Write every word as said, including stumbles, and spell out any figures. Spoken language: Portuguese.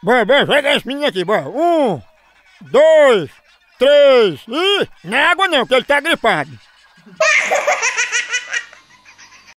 Bora, bora, pega esse menino aqui, bora. Um, dois, três, e... Não é água não, que ele tá gripado.